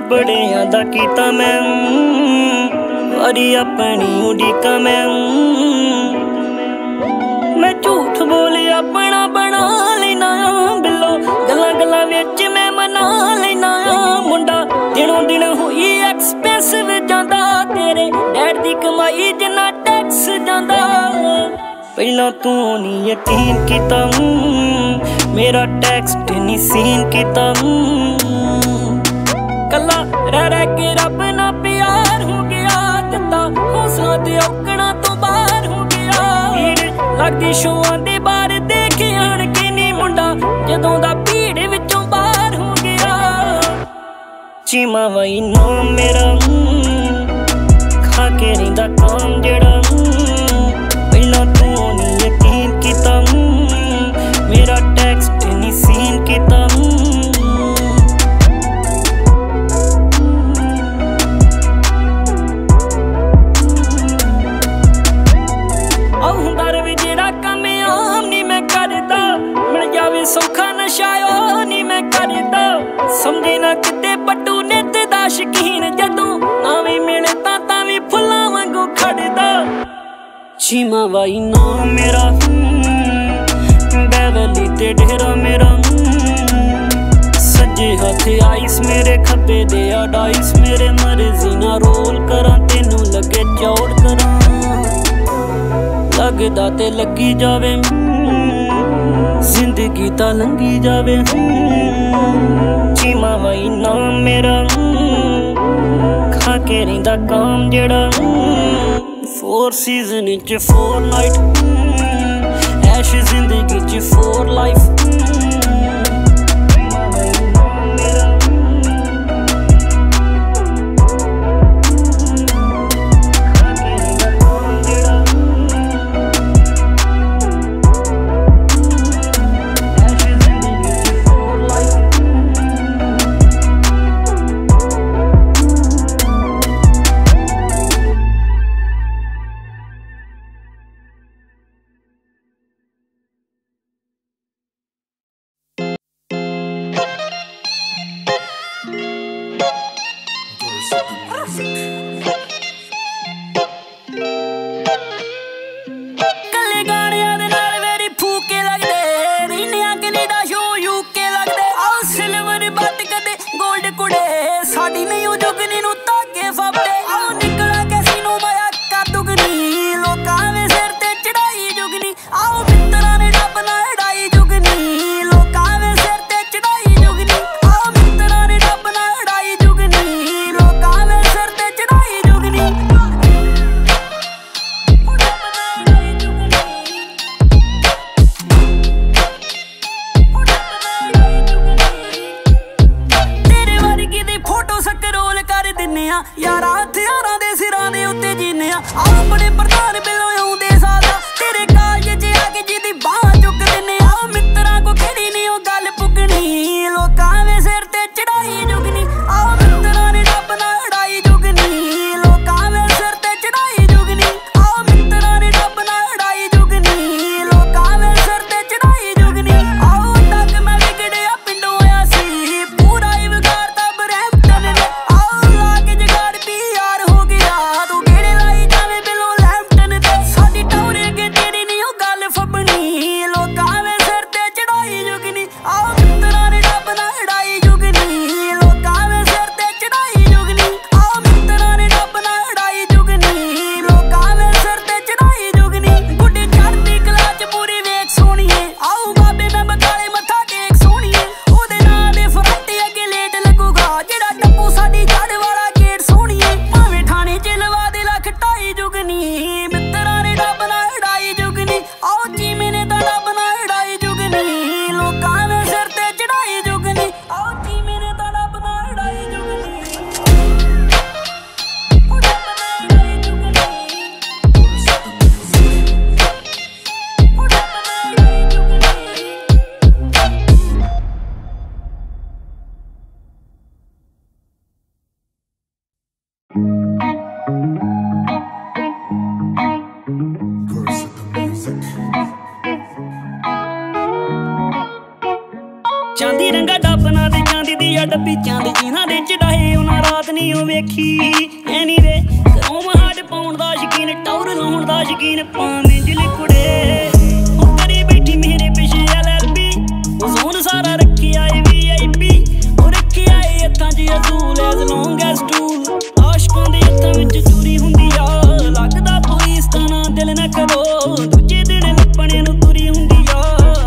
बड़ियां दा कीता मैं वारी अपनी उड़ीका मैं झूठ बोले अपना बना लेना बिलो गल्लां गल्लां विच मैं मना लेना मुंडा दिनों दिन होई एक्सपेंसिव जांदा तेरे डैड दी कमाई जिन्ना टैक्स जांदा पहला तू नहीं यकीन कीता मेरा टैक्सट नहीं सीन कीता कला रह रह के रब ना प्यार हो गया दिता हौसला ते औकड़ा तो बाहर हो गया भीड़ लगदी शोआं दे बाहर देख आण के नी मुंडा जदों दा भीड़ विचों बाहर हो गया चीमा वही नाम मेरा खा के रहिंदा काम जेड़ा पहला तू नहीं यकीन कीता मेरा टैक्सट नहीं सीन कीता सौखा नशायो नी मैं करदा समझे ना किते पट्टू नित दा शकीन जदों नावी मिले तावी फुल्लां वांगू खड़दा चीमा वाई नाम मेरा बेवली ते ढेरा मेरा सज्जे हाथ आइस मेरे खब्बे दे डाइस मेरे मर्जी ना रोल करा तेनू लगे चौड़ करा लगदा ते लगी जावे जिंदगी ता लंघी जावे चीमा वही नाम मेरा खा के रहिंदा काम जेड़ा 4 सीजन च 4 नाइट ऐश जिंदगी च 4 लाइफ यारा हथियारां दे सिरां दे उत्ते जीने अपने प्रधान बिलों आउंदे सादा तेरे कालज च आके जिदी बाह चुक दिने मित्तरां को केड़ी नी ओ गल पुगनी लोकां दे सिर ते चढ़ाई जुगनी मित्तरां ने रब नाल लड़ाई जुगनी लोकां दे सिर ते चढ़ाई जुगनी मित्तरां ने रब नाल लड़ाई जुगनी लोकां दे सिर ते चढ़ाई जुगनी तक मैं विगड़िया पिंडों आया सी पूरा ही विगाड़ता ब्रैम्पटन ने लाके जगाड़ भी यार हो गया तू गेड़े लाई जावे बिलो लैम्पटन ते साडी आ डब्बी चंद जिन्हां दे चढ़ाए उन्हां रात नहीं ओ वेखी एनीवे घरों हाट पाउण दा शकीन टौर लाउण दा शकीन पावें जिले कुड़े ओ करी बैठी मेरे पिछे LLB ओ जोन सारा रखी आए VIP ओ रखी आए हत्थां च असूल as long as tool आशकां दे हत्थां विच चूरी हुंदी आ लगदा पुलिस दा ना दिल ना करो दूजे दिन लपणे नूं तुरी हुंदी आ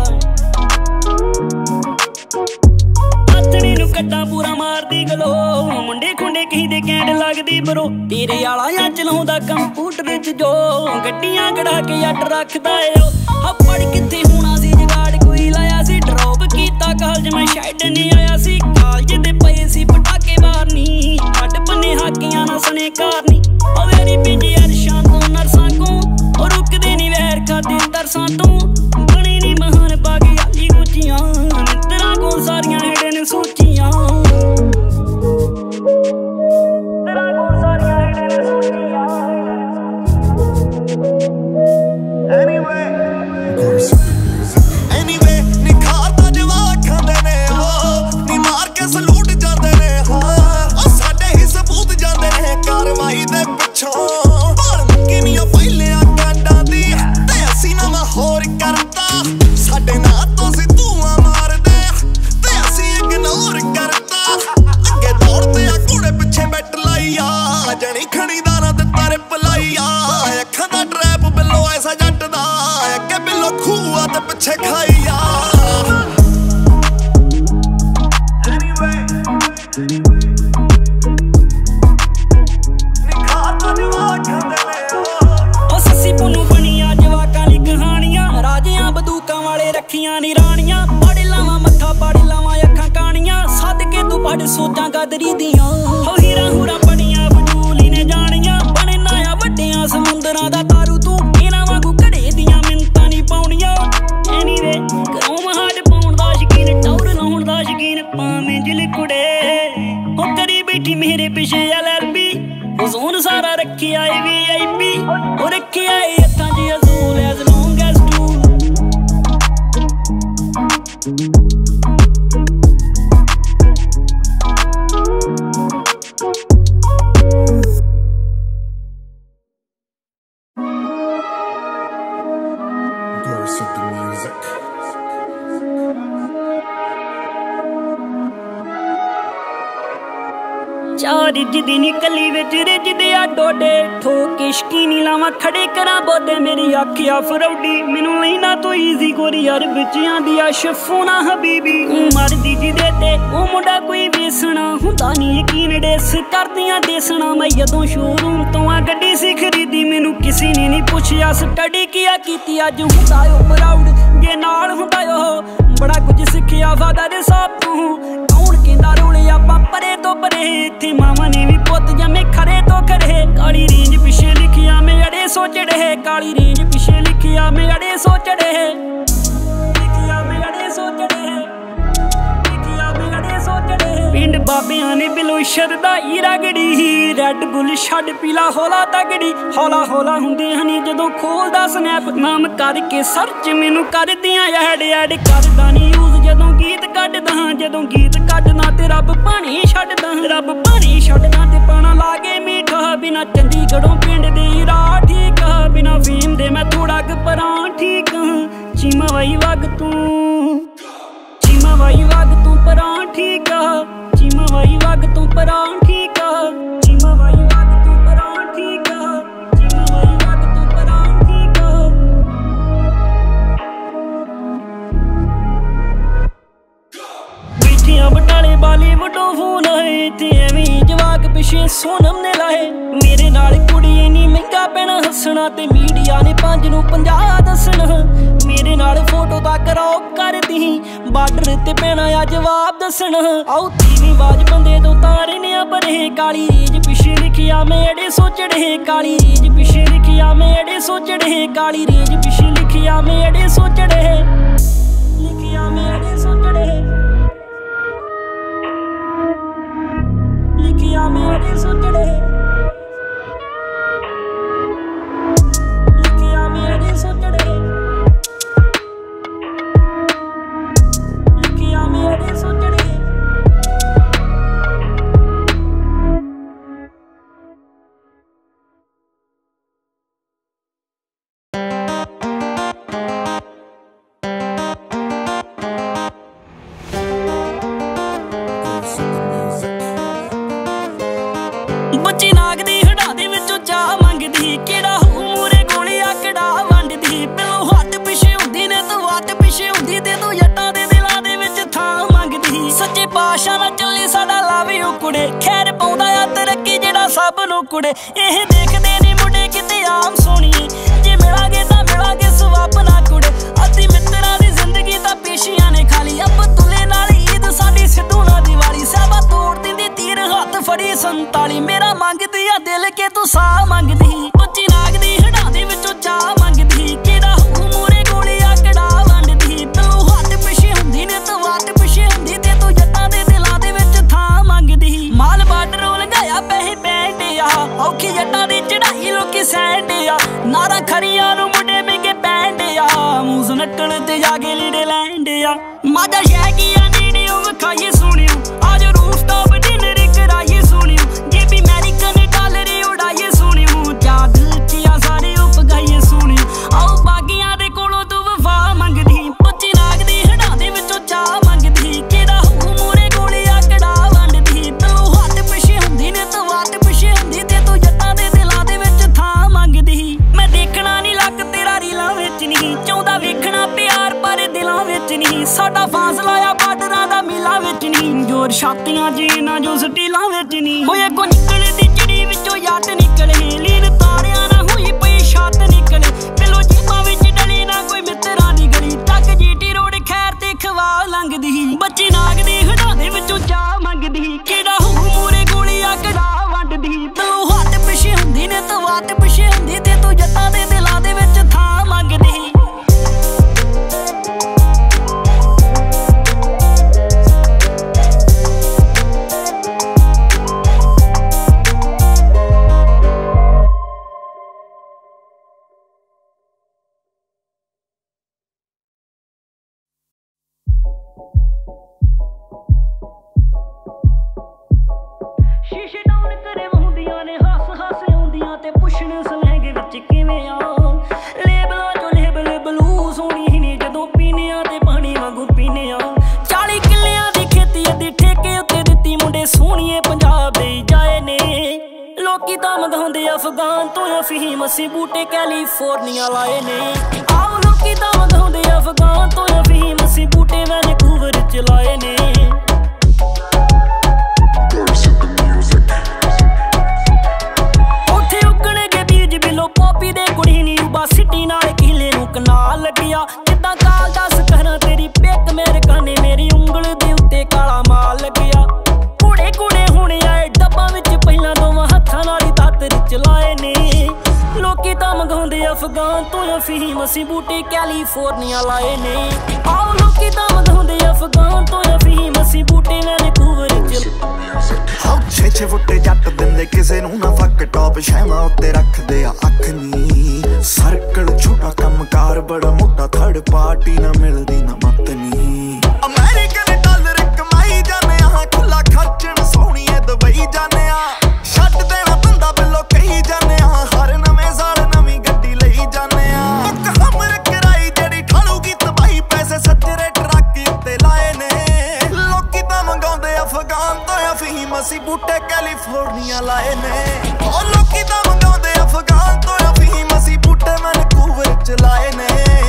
हथड़ी नूं कट्टा पूरा मारदी गलो मुंडे खुंडे कहीं दे कैंड लगदी बरो तेरे आला या चलाउंदा कंप्यूटर च जो गड्डियां कढ़ा के अट रखदा ए ओ हप्पड़ कित्थे होना सी जगाड़ कोई लाया सी ड्रॉप कीता कालज मैं शायद नहीं आया सी कालज दे पए सी पटाके मारनी अड बन्ने हाकियां ना सने कारनी ओ वेरी पिंडी अरशां तो नरसां को ओ रुकदे नी वैर खादे तरसां तो बने नी महान बागे आली गुचियां मित्तरां को सारियां हेड़े ने सोचियां तेरा को सारियां हेड़े ने सोचियां anyway निखारदा जवाब खांदे ने नी मार के सलूट जांदे ने ओ साडे ही सबूत जांदे ने कार्रवाई दे पिछों पर मुक्की नी पहले कांडां दी ते असीं ना होर करदा साडे ना तो सी धुआं मारदे ते असीं इग्नोर करदा अगे दौड़दे आ घोड़े पिछे बैठ लाई आ जणी खड़ीदारां ते तारे पलाई आ अखां दा ट्रैप बिलो ऐसा जट दा अगे बिलो खूआ ते पिछे खाई आ रखियां नी रानियां पढ़ लावां मत्था पढ़ लावां अखां कानियां सदके तू पढ़ सोचां गदरी दियां हो हीरा हुरा बड़ियां बजूली ने जानियां बने नाया वड्डियां समुंदरां दा तारू तू इन्हां वांगू घड़े दियां मिंतां नी पाउणियां एनीवे घरों हाट पाउण दा शकीन टौर लाउण दा शकीन पावें जिले कुड़े हो करी बैठी मेरे पिछे LLB ओ जोन सारा रखी आए VIP ओ रखी आए हत्थां च असूल as long as tool चार जिदी निकली विच रिजदे आ डोडे ठोक इश्की नी लावां खड़े करा बोदे मेरी आखिया फरौडी मैनू लेना तो ईजी गोरी यार बिच आंदी आ शफूना हबीबी मरदी जिदे ते ओ मुंडा कोई वेसना हुंदा नी यकीन डेस करदियां देसना मैं जदों शोरूम तो आ गड्डी सी खरीदी मैनू किसी ने नहीं पुछया स्टडी किया कीती अज हुंदा ओ प्राउड जे नाल हुंदा ओ बड़ा कुछ सिखिया फादा दे साथ तू कौन कहंदा रोले आपां परे तो परे इत्थे मामा ने भी पुत जमे खरे तो खरे काली रेंज पिछे लिखिया मैं अड़े सोचड़े काली रेंज पिछे लिखिया मैं अड़े सोचड़े लिखिया मैं अड़े सोचड़े लिखिया मैं अड़े सोचड़े पिंड बाबियां ने बिलो शरदा ईरागड़ी रेड बुल छड़ पीला होला तगड़ी हौला हौला हुंदे हनी जदों खोलदा स्नैप नाम करके सर्च मैनू करदियां ऐड करदा नी यूज जदों गीत कड्डदा ते रब पानी छड्डदा ते पाना लागे मीठा बिना चंडीगढ़ों पिंड दे राह ठीक बिना फेम दे मैं थोड़ा क परां ठीक चीमा वाई वग तू परां ठीक चीमा वाई वग तू परां ठीक चीमा वाई वग तू परां ठीक चीमा वाई वग तू परां ठीक बैठियां बटाले बालीवुडों फोन है ते एवें जवाक पिछे सोनम ने लाए मेरे नाल कुड़ी इन्नी महंगा पैना हसना ते मीडिया ने 5 नूं 50 दसना मेरे नाल फोटो दा क्रॉप कर दी बार्डर ते पैना आ जवाब दसना आओ तीवी बाज बंदे तो तारे ने बरे काली रेज पिछे लिखिया मैं अड़े सोचड़े काली रेज पिछे लिखिया मैं अड़े सोचड़े काली रेज पिछे लिखिया मैं अड़े सोचड़े लिखिया मैं अड़े सोचड़े लिखिया मैं अड़े सोचड़े लिखिया मैं अड़े सोचड़े लिखिया मैं अड़े सोचड़े ਸਭ ਨੂੰ ਕੁੜੇ ਇਹ ਦੇਖਦੇ ਨੀ ਮੁੰਡੇ ਕਿਤੇ ਆਮ ਸੋਹਣੀਏ ਜੇ ਮਿਲਾਂਗੇ ਤਾਂ ਮਿਲਾਂਗੇ ਸਵਾਪ ਨਾ ਕੁੜੇ ਅੱਧੀ ਮਿੱਤਰਾਂ ਦੀ ਜ਼ਿੰਦਗੀ ਤਾਂ ਪੇਸ਼ੀਆਂ ਨੇ ਖਾਲੀ ਅਬਦੁੱਲੇ ਨਾਲ ਈਦ ਸਾਡੀ ਸਿੱਧੂ ਨਾਲ ਦੀਵਾਲੀ ਸਾਹਿਬਾ ਤੋੜ ਦਿੰਦੀ ਤੀਰ ਹੱਥ ਫੜੀ 47 ਮੇਰਾ ਮੰਗਦੀ ਆ ਦਿਲ ਕੇ ਤੂੰ ਸਾਹ ਮੰਗਦੀ ਬੱਚੀ ਨਾਗ ਦੀ ਹੱਡਾਂ ਦੇ ਵਿੱਚੋਂ ਚਾਹ ਮੰਗਦੀ ਕਿਹੜਾ ਹੂ ਮੂਰੇ ਗੋਲੀ ਆਕੜਾ ਵੰਡਦੀ ਤੂੰ ਹੱਥ ਪਿੱਛੇ ਹੁੰਦੀ ਨੇ ਤੂੰ ਹੱਥ ਪਿੱਛੇ ਹੁੰਦੀ ਤੇ ਤੂੰ ਜੱਟਾਂ ਦੇ ਦਿਲਾਂ ਦੇ ਵਿੱਚ ਥਾਂ ਮੰਗਦੀ ਮਾਲ ਬਾਰਡਰੋਂ ਲੰਘਾਇਆ ਪੈਸੇ ਪੈਂਦੇ ਆ ਔਖੀ ਜੱਟਾਂ ਦੀ ਚੜਾਈ ਲੋਕੀ ਸੈਂਡੇ ਆ ਨਾਰਾ ਖਰੀਆਂ ਨੂੰ ਮੁੰਡੇ ਮਹਿੰਗੇ ਪੈਂਦੇ ਆ ਮੂੰਹ ਨੱਟਣ ਤੇ ਜਾ ਕੇ ਲੀੜੇ ਲੈਂਦੇ ਆ ਮਾਦਾ ਸ਼ੈਕੀਆਂ ਨੀੜੇ ਉਹ ਵਿਖਾਈਏ ਸੁਣਿਓ ਅੱਜ ਰੂਫਟਾਪ ਡਿਨਰ ਕਰਾਈਏ ਸੁਣਿਓ ਜੇ ਵੀ ਅਮਰੀਕਨ ਡਾਲਰ ਉਡਾਈਏ ਸੁਣਿਓ ਜਾਦ ਚਿਆ ਸਾਰੇ ਉਪਗਾਈਏ ਸੁਣਿਓ ਆਓ ਬਾਗੀਆਂ ਦੇ ਕੋਲੋਂ ਤੂੰ ਵਫਾ ਮੰਗਦੀ ਬੱਚੀ ਨਾਗ ਦੀ ਹੱਡਾਂ ਦੇ ਵਿੱਚੋਂ ਚਾਹ ਮੰਗਦੀ ਕਿਹੜਾ ਹੂ ਮੂਰੇ ਗੋਲੀ ਆਕੜਾ ਵੰਡਦੀ ਤੂੰ ਹੱਥ ਪਿੱਛੇ ਹੁੰਦੀ ਨੇ ਤੂੰ ਹੱਥ ਪਿੱਛੇ ਹੁੰਦੀ ਤੇ ਤੂੰ ਜੱਟਾਂ ਦੇ ਦਿਲਾਂ ਦੇ ਵਿੱਚ ਥਾਂ ਮੰਗਦੀ ਮੈਂ ਦੇਖਣਾ ਨੀ ਲੱਕ ਤੇਰਾ ਰੀਲਾਂ ਵਿੱਚ ਨਹੀਂ ਚਾਹੁੰਦਾ ਵੇਖਣਾ ਪਿਆਰ ਪਰ ਦਿਲਾਂ ਵਿੱਚ ਨਹੀਂ ਸਾਡਾ ਫਾਸਲਾ ਆ ਬਾਰਡਰਾਂ ਦਾ ਮਿਲਾਂ ਵਿੱਚ ਨਹੀਂ ਜੋਰ ਛਾਤੀਆਂ ਜੀ ਨਾ ਜੋ ਸਟੀਲਾਂ ਵਿੱਚ ਨਹੀਂ ਹੋਏ ਕੋ ਨਿਕਲੇ ਦੀ ਚਿੜੀ ਵਿੱਚੋਂ ਯੱਟ ਨਿਕਲੇ ਲੀਨ ਤਾਰਿਆਂ ਨਾ ਹੋਈ ਪਈ ਛੱਤ ਨਿਕਲੇ ਪਿਲੋ ਜੀਬਾਂ ਵਿੱਚ ਡਲੀ ਨਾ ਕੋਈ ਮਿੱਤਰਾਂ ਦੀ ਗਲੀ ਟੱਕ ਜੀਟੀ ਰੋਡ ਖੈਰ ਤੇ ਖਵਾ ਲੰਘਦੀ ਬੱਚੀ ਨਾਗ ਦੀ ਹੱਡਾਂ ਦੇ ਵਿੱਚੋਂ ਚਾਹ ਮੰਗਦੀ ਕਿਹੜਾ ਹੂ ਮੂਰੇ ਗੋਲੀ ਆਕੜਾ ਵੰਡਦੀ ਤੂੰ ਹੱਥ ਪਿੱਛੇ ਹੁੰਦੀ ਨੇ ਤੂੰ ਹੱਥ ਪਿੱਛੇ ਹੁੰਦੀ ਤੇ ਤੂੰ ਜੱਟਾਂ ਦੇ ਦਿਲਾਂ ਦੇ ਵਿੱਚ ਥਾਂ ਮੰਗਦੀ ਸ਼ੀਸ਼ੇ ਡਾਊਨ ਕਰੇ ਹੁੰਦੀਆਂ ਨੇ ਹੱਸ ਆਉਂਦੀਆਂ ਤੇ ਪੁੱਛਣ ਸਲੈਂਗ ਵਿੱਚ ਕਿਵੇਂ ਆ ਲੇਬਲਾਂ ਚੋਂ ਲੇਬਲ ਬਲੂ ਸੋਹਣੀ ਨੇ ਜਦੋਂ ਪੀਨੇ ਆ ਤੇ ਪਾਣੀ ਵਾਂਗੂ ਪੀਨੇ ਆ 40 ਕਿੱਲਿਆਂ ਦੀ ਖੇਤੀ ਅੱਧੀ ਠੇਕੇ ਉੱਤੇ ਦਿੱਤੀ ਮੁੰਡੇ ਸੋਹਣੀਏ ਪੰਜਾਬ ਦੇ ਜਾਏ ਨੇ ਲੋਕੀ ਤਾਂ ਮੰਗਾਉਂਦੇ ਅਫਗਾਨ ਤੋਂ ਅਫੀਮ ਅਸੀਂ ਬੂਟੇ ਕੈਲੀਫੋਰਨੀਆ ਲਾਏ ਨੇ ਆਓ ਲੋਕੀ ਤਾਂ ਮੰਗਾਉਂਦੇ ਅਫਗਾਨ ਤੋਂ ਅਫੀਮ ਅਸੀਂ ਬੂਟੇ ਵੈਨਕੂਵਰ ਚ ਲਾਏ ਨੇ ਪੋਪੀ ਦੇ ਕੁੜੀ ਨੀ ਉਬਾ ਸਿੱਟੀ ਨਾਲ ਕਿਲੇ ਨੂੰ ਕਨਾਲ ਲੱਗਿਆ ਜਿੱਦਾਂ ਕਾਲ ਦੱਸ ਕਰਾਂ ਤੇਰੀ ਪਿੱਕ ਮੇਰੇ ਕਾਨੇ ਮੇਰੀ ਉਂਗਲ ਦੇ ਉੱਤੇ ਕਾਲਾ ਮਾਲ ਲੱਗਿਆ ਕੁੜੇ ਕੁੜੇ ਹੁਣੇ ਆਏ ਡੱਬਾਂ ਵਿੱਚ ਪਹਿਲਾਂ ਦੋਵਾਂ ਹੱਥਾਂ ਨਾਲ ਹੀ ਦਾਤਰ ਚਲਾਏ ਨੇ ਲੋਕੀ ਤਾਂ ਮੰਗਾਉਂਦੇ ਅਫਗਾਨ ਤੋਂ ਅਫੀਮ ਅਸੀਂ ਬੂਟੇ ਕੈਲੀਫੋਰਨੀਆ ਲਾਏ ਨੇ ਆਓ ਲੋਕੀ ਤਾਂ ਮੰਗਾਉਂਦੇ ਅਫਗਾਨ ਤੋਂ ਅਫੀਮ ਅਸੀਂ ਬੂਟੇ ਵੈਨਕੂਵਰ ਚ ਛੇ ਫੁੱਟੇ ਜੱਟ ਦਿੰਦੇ ਕਿਸੇ ਨੂੰ ਨਾ ਫੱਕ ਟੌਪ ਸ਼ੈਵਾਂ ਉੱਤੇ ਰੱਖਦੇ ਆ ਅੱਖ ਨੀ ਸਰਕਲ ਛੋਟਾ ਕੰਮਕਾਰ ਬੜਾ ਮੋਟਾ ਥਰਡ ਪਾਰਟੀ ਨਾ ਮਿਲਦੀ ਨਾ ਮੱਤ ਨੀ ਅਮਰੀਕਨ ਡਾਲਰ ਕਮਾਈ ਜਾਂਦੇ ਆ ਖੁੱਲਾ ਖਰਚਣ ਸੋਹਣੀਏ ਦੁਬਈ ਜਾਂਦੇ ਆ ਛੱਡ ਦੇਣਾ ਬੰਦਾ ਬਿੱਲੋ ਕਹੀ ਜਾਂਦੇ ਆ ਹਰ ਨਵੇਂ ਸਾਲ ਨਵੀਂ ਗੱਡੀ ਲਈ ਜਾਂਦੇ ਆ ਹਮਰ ਕਰਾਈ ਜਿਹੜੀ ਠਾਲੂਗੀ ਤਬਾਈ ਪੈਸੇ ਸੱਜਰੇ ਟਰੱਕ ਉੱਤੇ ਲਾਏ ਨੇ ਲੋਕੀ ਤਾਂ ਮੰਗਾਉਂਦੇ ਅਫਗਾਨ ਤੋਂ ਅਫੀਮ ਅਸੀਂ ਬੂਟੇ ਕੈਲੀਫੋਰਨੀਆ ਲਾਏ ਨੇ ਉਹ ਲੋਕੀ ਤਾਂ ਮੰਗਾਉਂਦੇ ਅਫਗਾਨ ਤੋਂ ਅਫੀਮ ਅਸੀਂ ਬੂਟੇ ਵੈਨਕੂਵਰ ਚ ਲਾਏ ਨੇ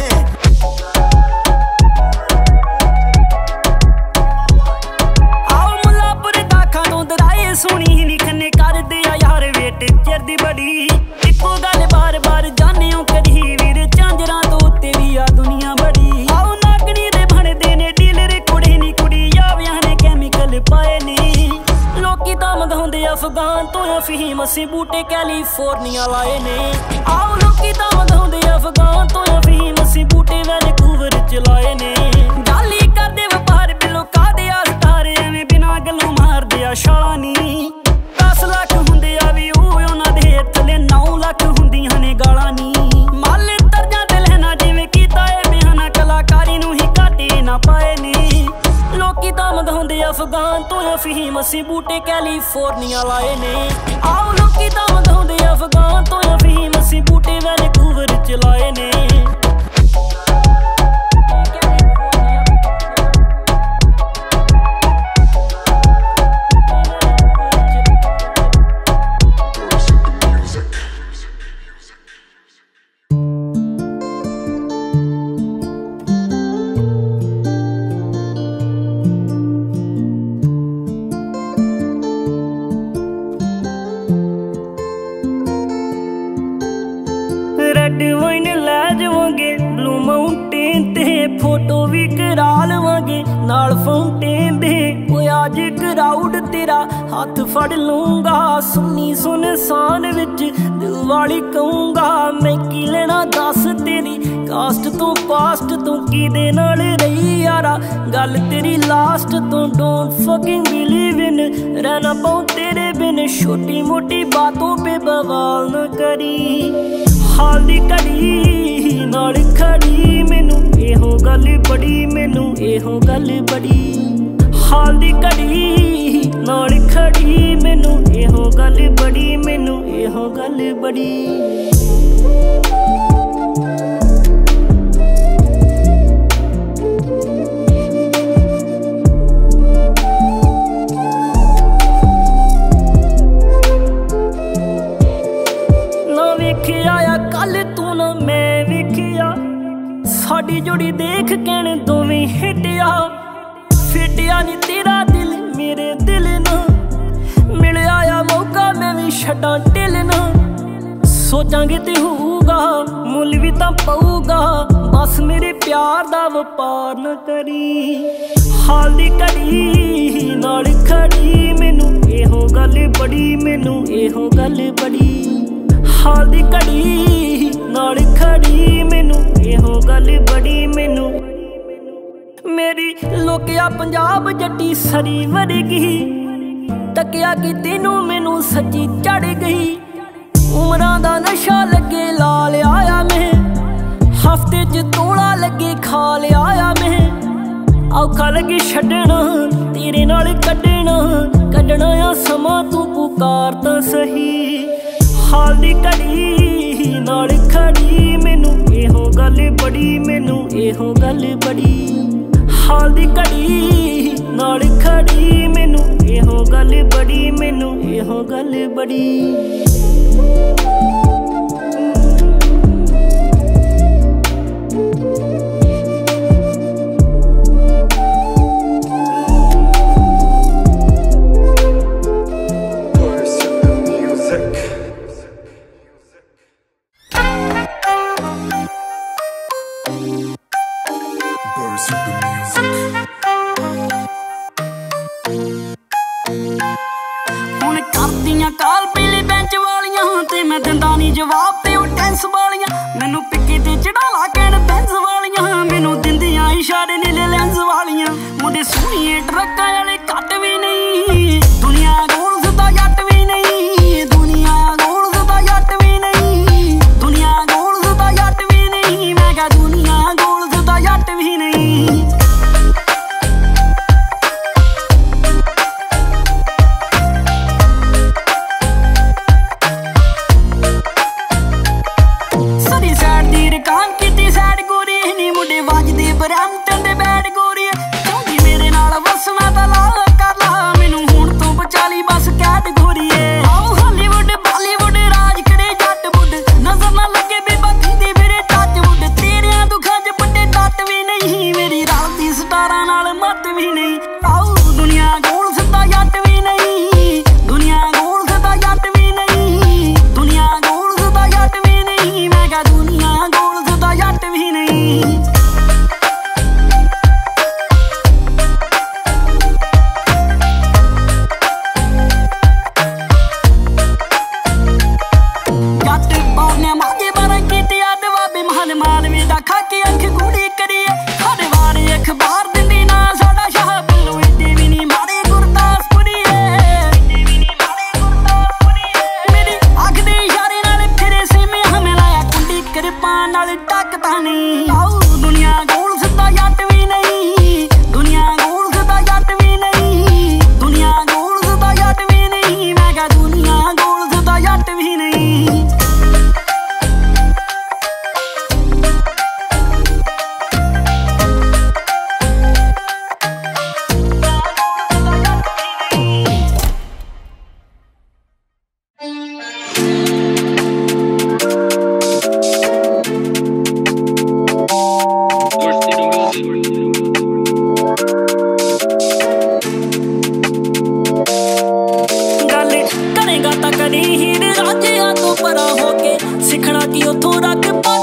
ਆਓ ਮੁੱਲਾਪੁਰ ਦਾਖਾਂ ਤੋਂ ਦਰਾਏ ਸੁਣੀ ਨੀ ਖੰਨੇ ਕਰਦੇ ਆ ਯਾਰ ਵੇਟ ਚਿਰ ਦੀ ਬੜੀ ਇੱਕੋ ਗੱਲ ਬਾਰ-ਬਾਰ ਜਾਣਿਓ ਕਦੀ ਵੀਰ ਝਾਂਜਰਾਂ ਤੋਂ ਉੱਤੇ ਵੀ ਆ ਦੁਨੀਆ ਬੜੀ ਆਓ ਨਾਗਣੀ ਦੇ ਬਣਦੇ ਨੇ ਡੀਲਰ ਕੁੜੀ ਨੀ ਕੁੜੀ ਆਵਿਆਂ ਨੇ ਕੈਮੀਕਲ ਪਾਏ ਨੇ ਲੋਕੀ ਤਾਂ ਮੰਗਾਉਂਦੇ ਅਫਗਾਨ ਤੋਂ ਅਫੀਮ ਅਸੀਂ ਬੂਟੇ ਕੈਲੀਫੋਰਨੀਆ ਲਾਏ ਨੇ ਆਓ ਲੋਕੀ ਤਾਂ ਮੰਗਾਉਂਦੇ ਅਫਗਾਨ ਤੋਂ ਅਫੀਮ ਅਸੀਂ ਬੂਟੇ ਵੈਨਕੂਵਰ ਚ ਲਾਏ ਨੇ ਗਾਲੀ ਕਰਦੇ ਵਪਾਰ ਬਿੱਲੋ ਕਾਦੇ ਆ ਸਟਾਰ ਐਵੇਂ ਬਿਨਾਂ ਗੱਲੋਂ ਮਾਰਦੇ ਆ ਛਾਲਾਂ ਨੀ 10 ਲੱਖ ਹੁੰਦੇ ਆ ਵੀ ਉਹ ਉਹਨਾਂ ਦੇ ਥੱਲੇ 9 ਲੱਖ ਹੁੰਦੀਆਂ ਨੇ ਗਾਲਾਂ ਨੀ ਮੱਲ ਤਰਜਾਂ ਤੇ ਲੈਣਾ ਜਿਵੇਂ ਕੀਤਾ ਏ ਬਿਆਨਾ ਕਲਾਕਾਰੀ ਨੂੰ ਹੀ ਘਾਟੇ ਨਾ ਪਾਏ ਨੇ ਲੋਕੀ ਤਾਂ ਮੰਗਾਉਂਦੇ ਅਫਗਾਨ ਤੋਂ ਅਫੀਮ ਅਸੀਂ ਬੂਟੇ ਕੈਲੀਫੋਰਨੀਆ ਲਾਏ ਨੇ ਆਓ ਲੋਕੀ ਤਾਂ ਮੰਗਾਉਂਦੇ ਅਫਗਾਨ ਤੋਂ ਅਫੀਮ ਅਸੀਂ ਬੂਟੇ ਵੈਨਕੂਵਰ ਚ ਲਾਏ ਨੇ रेड वाइन लै जावांगे ब्लू माउंटेन ते फोटो भी करा लवांगे नाल फाउंटेन दे कोई आज क्राउड तेरा हाथ फड़ लूंगा सुनी सुनसान विच दिल वाली कहूंगा मैं की लेना दस तेरी कास्ट तो पास्ट तो किदे नाल रही यारा गल तेरी लास्ट तो डोंट फकिंग बिलीव इन रहना पाऊं तेरे बिन छोटी मोटी बातों पे बवाल न करी हाल दी घड़ी नाल खड़ी मैनू एहो गल बड़ी मैनू एहो गल बड़ी हाल दी घड़ी नाल खड़ी मैनू एहो गल बड़ी मैनू एहो गल बड़ी साडी जोड़ी देख कहने दोवें हिटिया फिटिया नी तेरा दिल मेरे दिल ना मिल आया मौका मैं भी छड्डां ढिल ना सोचांगे ते होऊगा मुल भी तां पऊगा बस मेरे प्यार दा वपार न करी हाल दी घड़ी नाल खड़ी मैनू एहो गल बड़ी मैनू एहो गल बड़ी हाल दी घड़ी नाल खड़ी मैनू एहो गल बड़ी मैनू मेरी लोकिया पंजाब जट्टी सरी वरगी तकिया कि तेनू मैनू सच्ची चढ़ गई उमरां दा नशा लगे ला लिया मैं हफ्ते च तोला लगे खा लिया मैं औखा लगे छड्डना तेरे नाल कड्डना कड्डना आ समा तू पुकार तां सही हाल दी घड़ी नाल खड़ी मैनू एहो गल बड़ी मैनू एहो गल बड़ी हाल दी घड़ी नाल खड़ी मैनू एहो गल बड़ी मैनू एहो गल बड़ी काल पीली बेंच वालियां ते मैं दिंदा नी जवाब ते ओ टेंस वालियां मैनू पिक्की ते चढ़ाला कैन बेंस वालियां मैनू दिंदियां इशारे नीले लेंस वालियां मुंडे सोहणिए ट्रक्कां वाले घट भी नहीं दुनिया गोल सदा जट भी नहीं दुनिया गोल सदा जट भी नहीं दुनिया गोल सदा जट भी नहीं मैं कहा दुनिया गोल सदा जट भी नहीं करेगा ता करी हीर राज्या तो परा होके सिखना की उथों रख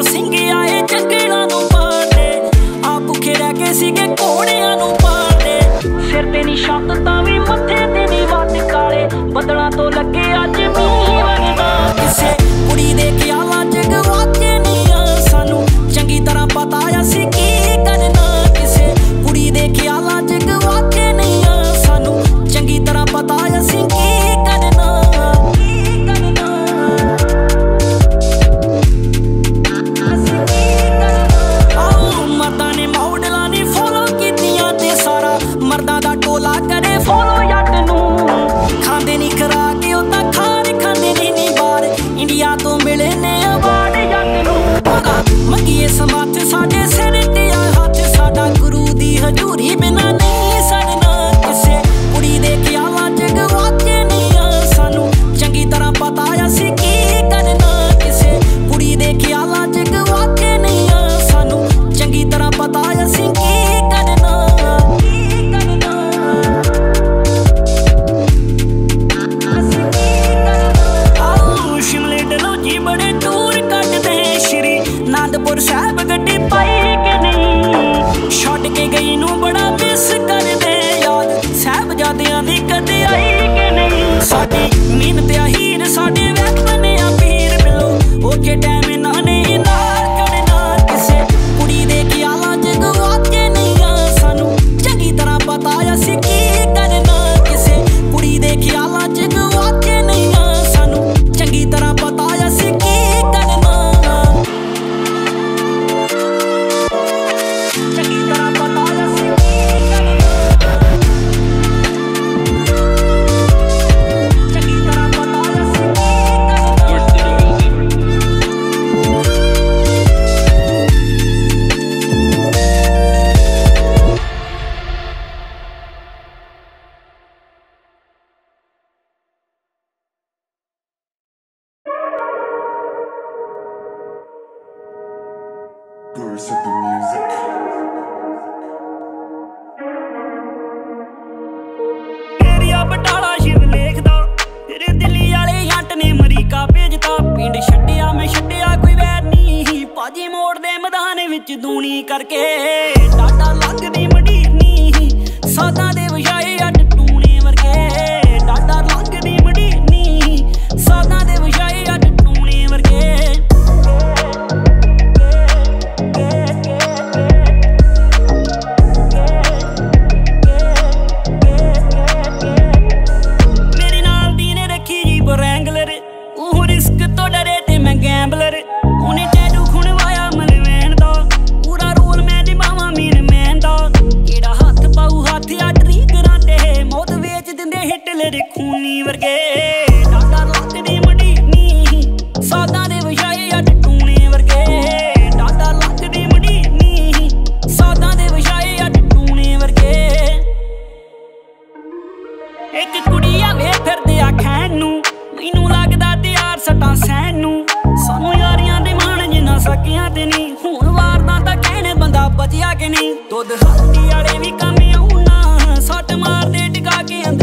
जो सिंह आए जंगलों नूं पाड़दे आ भुखे रह के सीगे घोड़ियां नूं पाड़दे सिर ते नी छत तां वी मत्थे ते नी वट काले बदलां तो लगे अज मींह वगदा किसे कुड़ी दे ख्यालां च गवाचे नहीं आ सानू चंगी तरह पता असीं की करना किसे कुड़ी दे ख्यालां च गवाचे नहीं आ सानू चंगी तरह पता असीं की करना मर्दां ने मॉडलां ने फॉलो कीतियां ते सारा मर्दां दा टोला करे फॉलो जट नूं खांदे नी खरा के ओ तां खार खांदे नी बाहर इंडिया तो मिले ने अवार्ड जट नूं मंगिए समर्थ साडे सिर ते आ हत्थ साडा गुरु दी हजूरी बिना नहीं सड़ना किसे कुड़ी दे ख्यालां च गवाचे नहीं आ सानू चंगी तरह पता असीं की करना किसे कुड़ी दे ख्यालां च गवाचे नहीं आ सानू चंगी तरह पता असीं की करना शिमले डलहौजी बड़े टूर कटदे श्री आनंदपुर साहिब गड्डी पाई के नहीं छड्ड के गई नूं बड़ा मिस करदे याद साहिबजादियां दी कदे आई के नहीं साडी मिहनत आ हीर साडे वैपन आ पीर बिलो ओके टाइम इन्हां ने नाल करना किसे कुड़ी दे ख्यालां च गवाचे नहीं आ सानू चंगी तरह पता असीं की करना किसे कुड़ी दे ख्यालां च गवाचे नहीं आ सानू चंगी तरह पता असीं की करना चंगी तरह पता असीं की करना चंगी तरह पता असीं Doors of the music. Area Batala Shiv लेखदा तेरे दिल्ली वाले जंट ने अमरीका भेजता पिंड छड्डिया मैं छड्डिया कोई वैर नहीं पाजी मोड़ दे मैदान विच दूनी करके डाडा लगदी मडीरनी सादा दे वछाए अट टूने वर्गे डाडा लगदी मडीरनी सादा दे वछाए अट टूने वर्गे रिस्क तो डरे ते मैं गैम्बलर उन्हें टैटू खुणवाया मलवैन दा पूरा रोल मैं निभावां मीन मैन दा केड़ा हत्थ पाऊ हाथ आटरी कराते मौत वेच दिंदे हिटलर खूनी वर्गे डाडा लगदी मडीरनी सादा दे वछाए अट टूने वर्गे डाडा लगदी मडीरनी सादा दे वछाए अट टूने वर्गे एक कुड़ी आवे फिरदे आ खैन नूं मैनू लगदा त्यार सटां सैन नूं सानू यारियां दे मान जिन्ना सकियां ते नहीं हुण वारदा तां कहने बंदा बचिया कि नहीं दुध हल्दी वाले भी कम आउना सट मारदे टिका के अंदर